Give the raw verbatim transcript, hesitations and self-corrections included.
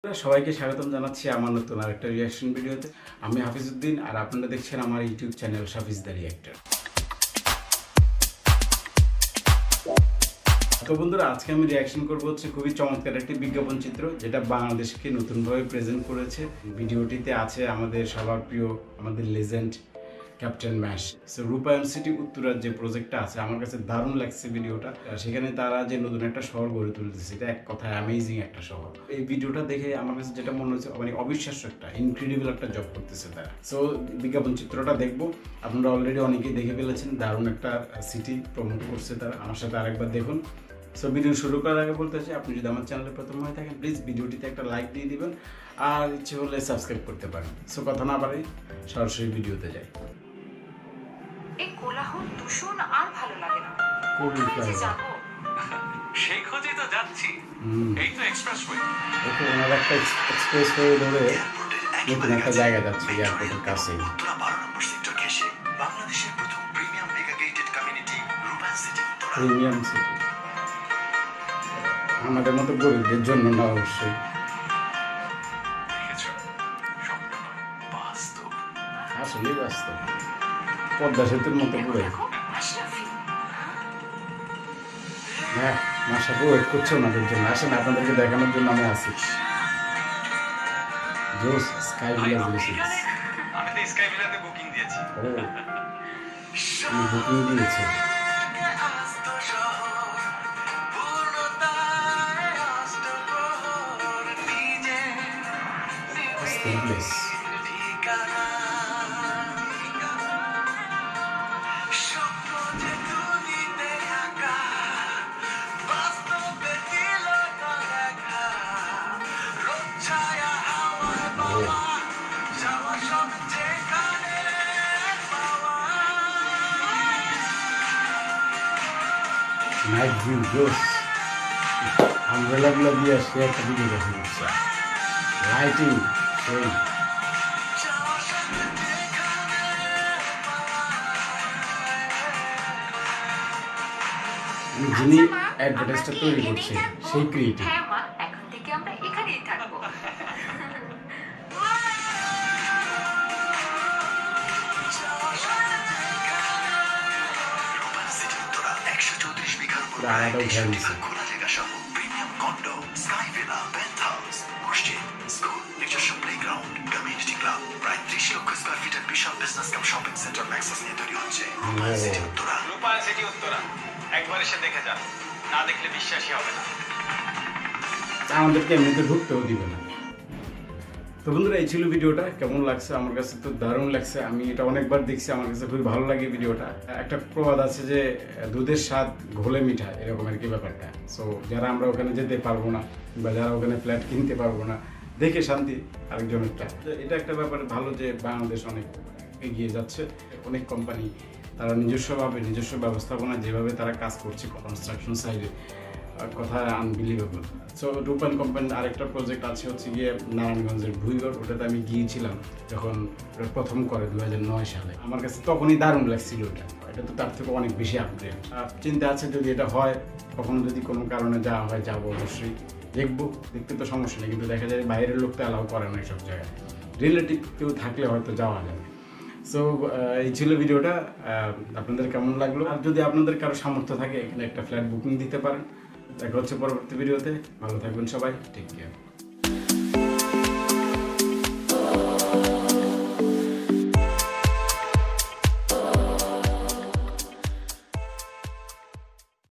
সবাইকে স্বাগতম জানাচ্ছি আমার নতুন আরেকটা রিঅ্যাকশন ভিডিওতে। আমি হাফিজউদ্দিন আর আপনারা দেখছেন আমার YouTube channel Shafiz the reactor. তো বন্ধুরা, আজকে আমি রিঅ্যাকশন করবো হচ্ছে খুবই চমৎকার একটি বিজ্ঞাপন চিত্র, যেটা বাংলাদেশকে নতুনভাবে প্রেজেন্ট করেছে। ভিডিওটিতে আছে আমাদের সবার প্রিয়, আমাদের legend captain Mash. So Rupayan city উত্তরার যে প্রজেক্টটা আছে, আমার কাছে দারুণ লাগছে ভিডিওটা। সেখানে তারা যে নতুন একটা শহর গড়ে তুলতেছে, এটা এক কথায় অ্যামেজিং একটা শহর। এই ভিডিওটা দেখে আমার কাছে যেটা মনে হচ্ছে, মানে অবিশ্বাস্য একটা ইনক্রেডিবল একটা জব করতেছে তারা। সো বিজ্ঞাপন চিত্রটা দেখবো। আপনারা অলরেডি অনেকেই দেখে ফেলেছেন, দারুণ একটা সিটি প্রমোট করছে তারা। আমার সাথে আরেকবার দেখুন। সো ভিডিও শুরু করার আগে বলতে চাই, আপনি যদি আমার চ্যানেলে প্রথম হয়ে থাকেন, প্লিজ ভিডিওটিতে একটা লাইক দিয়ে দিবেন, আর ইচ্ছে হলে সাবস্ক্রাইব করতে পারেন। সো কথা না বাড়ি, সরাসরি ভিডিওতে যাই। এই কোলাহল দূষণ আর ভালো লাগে না। কোথায় যে যাব সেই খোঁজেই তো যাচ্ছি। এই তো এক্সপ্রেসওয়ে। ওকে, ওনারা একটা এক্সপ্রেসওয়ে ধরে নতুন একটা জায়গা যাচ্ছে, এয়ারপোর্টের কাছেই। উত্তরা বারো নম্বর সেক্টর ঘেঁষে বাংলাদেশের প্রথম premium mega gated community Rupayan city Uttara. Premium city আমাদের মতো গরিবদের জন্য না, অবশ্যই। দেখেছো, স্বপ্ন নয়, বাস্তব। আসলে বাস্তব, পদ্মা সেতুর মতো পুরো। দেখো আশরাফি। হ্যাঁ, মাসাকে ওয়েট করছে ওনাদের জন্য। আসেন, আপনাদেরকে দেখানোর জন্য আমি আছি। জোস স্কাই ভিলা দিয়েছিস। আমি তো স্কাই ভিলাতে বুকিং দিয়েছি। ও, তুমি বুকিং দিয়েছো? প্লেস নাইট ভিউ, জোস। আমব্রেলাগুলো দিয়ে সে একটা ভিডিও দেখা যাচ্ছে, লাইটিং সেই। যিনি অ্যাডভার্টাইজটা তৈরি করছে, সেই ক্রিয়েটিভ। হ্যাঁ মা, এখন থেকে আমরা এখানেই থাকবো। আলাদা উঠে দিচ্ছে। খোলা জায়গা সহ premium condo, sky villa, penthouse, মসজিদ, স্কুল, নিজস্ব প্লেগ্রাউন্ড, কমিউনিটি ক্লাব, প্রায় ত্রিশ লক্ষ স্কোয়ার ফিটের বিশাল বিজনেস কাম শপিং সেন্টার ম্যাক্সাস নিয়ে তৈরি হচ্ছে রূপায়ণ সিটি উত্তরা। রূপায়ণ সিটি উত্তরা, একবার এসে দেখে যান, না দেখলে বিশ্বাসই হবে না। আমাদেরকে এমনিতে ঢুকতেও দিবে না। তো বন্ধুরা, এই ছিল ভিডিওটা। কেমন লাগছে? আমার কাছে তো দারুণ লাগছে। আমি এটা অনেকবার দেখছি, আমার কাছে খুবই ভালো লাগে ভিডিওটা। একটা প্রবাদ আছে যে দুধের স্বাদ ঘোলে মিঠা, এরকম আর কি ব্যাপারটা। সো যারা আমরা ওখানে যেতে পারবো না, বা যারা ওখানে ফ্ল্যাট কিনতে পারবো না, দেখে শান্তি আরেকজনেরটা। এটা একটা ব্যাপার ভালো যে বাংলাদেশ অনেক এগিয়ে যাচ্ছে। অনেক কোম্পানি তারা নিজস্বভাবে, নিজস্ব ব্যবস্থাপনা যেভাবে তারা কাজ করছে কনস্ট্রাকশন সাইডে, কথা আনবিলিভেবল। সো রূপায়ণ কোম্পানির আরেকটা প্রজেক্ট আছে হচ্ছে গিয়ে নারায়ণগঞ্জের ভুইগড়। ওটাতে আমি গিয়েছিলাম যখন প্রথম করে দু হাজার নয় সালে। আমার কাছে তখনই দারুণ লাগছিল ওটা। এটা তো তার থেকে অনেক বেশি আপগ্রেড। চিন্তা আছে যদি এটা হয়, কখনো যদি কোনো কারণে যাওয়া হয়, যাবো অবশ্যই, দেখবো। দেখতে তো সমস্যা নেই, কিন্তু দেখা যায় বাইরের লোক তো অ্যালাউ করে না এইসব জায়গায়। রিলেটিভ কেউ থাকলে হয়তো যাওয়া যাবে। সো এই ছিল ভিডিওটা। আপনাদের কেমন লাগলো? আর যদি আপনাদের কারো সামর্থ্য থাকে, এখানে একটা ফ্ল্যাট বুকিং দিতে পারেন। দেখা হচ্ছে পরবর্তী ভিডিওতে। ভালো থাকবেন সবাই, টেক কেয়ার।